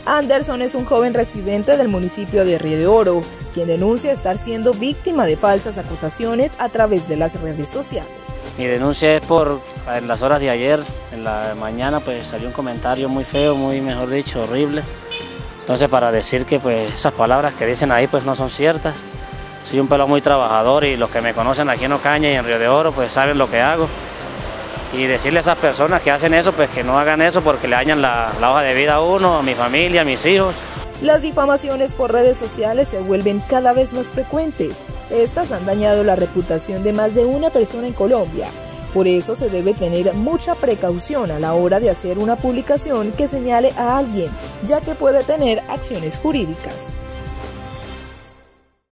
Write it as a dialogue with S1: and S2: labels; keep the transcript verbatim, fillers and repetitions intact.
S1: Anderson es un joven residente del municipio de Río de Oro, quien denuncia estar siendo víctima de falsas acusaciones a través de las redes sociales.
S2: Mi denuncia es por, en las horas de ayer, en la mañana, pues salió un comentario muy feo, muy, mejor dicho, horrible. Entonces, para decir que pues esas palabras que dicen ahí pues no son ciertas. Soy un pelado muy trabajador y los que me conocen aquí en Ocaña y en Río de Oro pues saben lo que hago. Y decirle a esas personas que hacen eso, pues que no hagan eso porque le dañan la, la hoja de vida a uno, a mi familia, a mis hijos.
S1: Las difamaciones por redes sociales se vuelven cada vez más frecuentes. Estas han dañado la reputación de más de una persona en Colombia. Por eso se debe tener mucha precaución a la hora de hacer una publicación que señale a alguien, ya que puede tener acciones jurídicas.